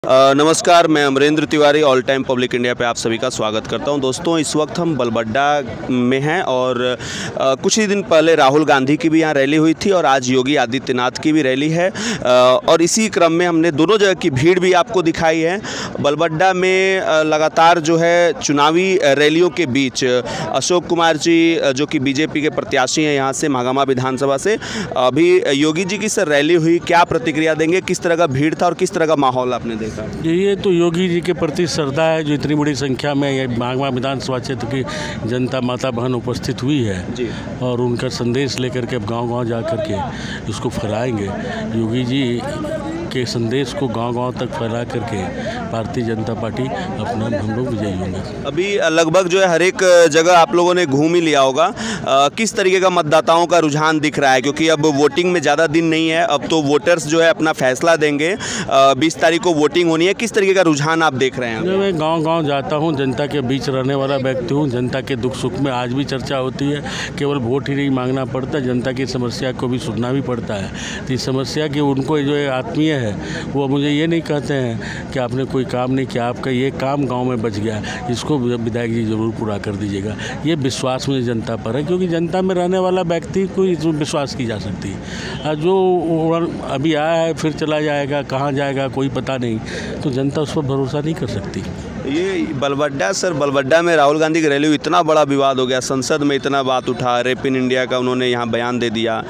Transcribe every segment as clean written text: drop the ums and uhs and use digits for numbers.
नमस्कार, मैं Amarendra Tiwari all time public India पे आप सभी का स्वागत करता हूं। दोस्तों, इस वक्त हम बलबड्डा में हैं और कुछ ही दिन पहले राहुल गांधी की भी यहाँ रैली हुई थी और आज योगी आदित्यनाथ की भी रैली है और इसी क्रम में हमने दोनों जगह की भीड़ भी आपको दिखाई है। बलबड्डा में लगातार जो है चुनावी रैलियों के बीच अशोक कुमार जी जो कि बीजेपी के प्रत्याशी हैं यहाँ से महागामा विधानसभा से, अभी योगी जी की सर रैली हुई, क्या प्रतिक्रिया देंगे, किस तरह का भीड़ था और किस तरह का माहौल आपने देखा? ये तो योगी जी के प्रति श्रद्धा है जो इतनी बड़ी संख्या में ये महागामा विधानसभा क्षेत्र की जनता माता बहन उपस्थित हुई है जी। और उनका संदेश लेकर के अब गांव-गांव जा कर के इसको फैलाएंगे। योगी जी के संदेश को गांव-गांव तक फैला करके भारतीय जनता पार्टी अपना हम लोग विजयी होंगे। अभी लगभग जो है हर एक जगह आप लोगों ने घूम ही लिया होगा, किस तरीके का मतदाताओं का रुझान दिख रहा है? क्योंकि अब वोटिंग में ज़्यादा दिन नहीं है, अब तो वोटर्स जो है अपना फैसला देंगे। 20 तारीख को वोटिंग होनी है, किस तरीके का रुझान आप देख रहे हैं? जब मैं गांव-गांव जाता हूं, जनता के बीच रहने वाला व्यक्ति हूं, जनता के दुख सुख में आज भी चर्चा होती है। केवल वोट ही नहीं मांगना पड़ता, जनता की समस्या को भी सुनना भी पड़ता है। तो इस समस्या की उनको जो आत्मीय है वो मुझे ये नहीं कहते हैं कि आपने कोई काम नहीं किया, आपका ये काम गांव में बच गया, इसको विधायक जी ज़रूर पूरा कर दीजिएगा। ये विश्वास मुझे जनता पर है, क्योंकि जनता में रहने वाला व्यक्ति को विश्वास की जा सकती है। जो अभी आया है फिर चला जाएगा, कहाँ जाएगा कोई पता नहीं, तो जनता उस पर भरोसा नहीं कर सकती। ये बलबड्डा सर, बलबड्डा में राहुल गांधी की रैली हुई, इतना बड़ा विवाद हो गया, संसद में इतना बात उठा, रेप इन इंडिया का उन्होंने यहाँ बयान दे दिया।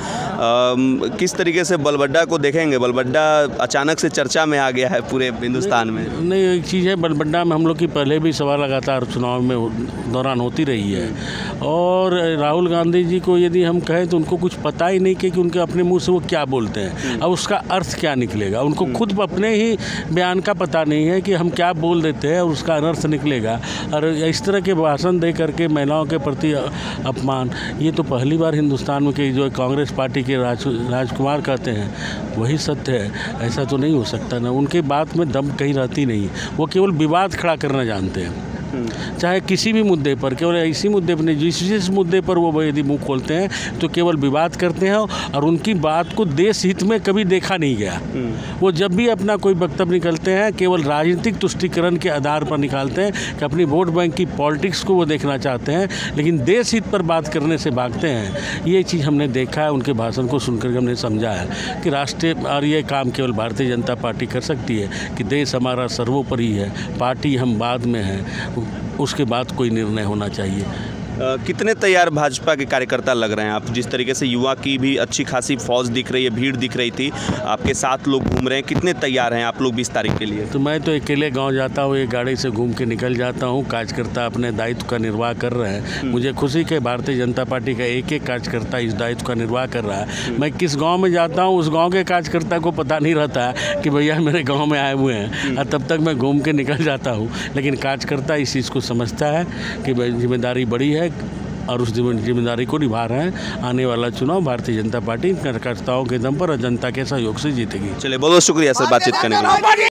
किस तरीके से बलबड्डा को देखेंगे? बलबड्डा अचानक से चर्चा में आ गया है पूरे हिंदुस्तान में। नहीं, एक चीज़ है, बलबड्डा में हम लोग की पहले भी सभा लगातार चुनाव में दौरान होती रही है और राहुल गांधी जी को यदि हम कहें तो उनको कुछ पता ही नहीं कि उनके अपने मुँह से वो क्या बोलते हैं, अब उसका अर्थ क्या निकलेगा। उनको खुद अपने ही बयान का पता नहीं है कि हम क्या बोल देते हैं और उसका अनर्थ निकलेगा। और इस तरह के भाषण दे करके महिलाओं के प्रति अपमान, ये तो पहली बार हिंदुस्तान में कि जो कांग्रेस पार्टी के राजकुमार कहते हैं वही सत्य है, ऐसा तो नहीं हो सकता ना। उनके बात में दम कहीं रहती नहीं, वो केवल विवाद खड़ा करना जानते हैं, चाहे किसी भी मुद्दे पर, केवल इसी मुद्दे पर नहीं, जिस मुद्दे पर वो यदि मुंह खोलते हैं तो केवल विवाद करते हैं और उनकी बात को देश हित में कभी देखा नहीं गया। वो जब भी अपना कोई वक्तव्य निकलते हैं केवल राजनीतिक तुष्टीकरण के आधार पर निकालते हैं कि अपनी वोट बैंक की पॉलिटिक्स को वो देखना चाहते हैं, लेकिन देश हित पर बात करने से भागते हैं। ये चीज़ हमने देखा है, उनके भाषण को सुनकर हमने समझा है कि राष्ट्रीय और ये काम केवल भारतीय जनता पार्टी कर सकती है कि देश हमारा सर्वोपरि है, पार्टी हम बाद में हैं, उसके बाद कोई निर्णय होना चाहिए। कितने तैयार भाजपा के कार्यकर्ता लग रहे हैं? आप जिस तरीके से युवा की भी अच्छी खासी फौज दिख रही है, भीड़ दिख रही थी, आपके साथ लोग घूम रहे हैं, कितने तैयार हैं आप लोग 20 तारीख के लिए? तो मैं तो अकेले गांव जाता हूँ, एक गाड़ी से घूम के निकल जाता हूँ। कार्यकर्ता अपने दायित्व का निर्वाह कर रहे हैं। मुझे खुशी कि भारतीय जनता पार्टी का एक एक कार्यकर्ता इस दायित्व का निर्वाह कर रहा है। मैं किस गाँव में जाता हूँ उस गाँव के कार्यकर्ता को पता नहीं रहता है कि भैया मेरे गाँव में आए हुए हैं, और तब तक मैं घूम के निकल जाता हूँ। लेकिन कार्यकर्ता इस चीज़ को समझता है कि जिम्मेदारी बड़ी है और उस जिम्मेदारी को निभा रहे हैं। आने वाला चुनाव भारतीय जनता पार्टी कार्यकर्ताओं के दम पर और जनता के सहयोग से जीतेगी। चलिए, बहुत बहुत शुक्रिया सर बातचीत करने के लिए।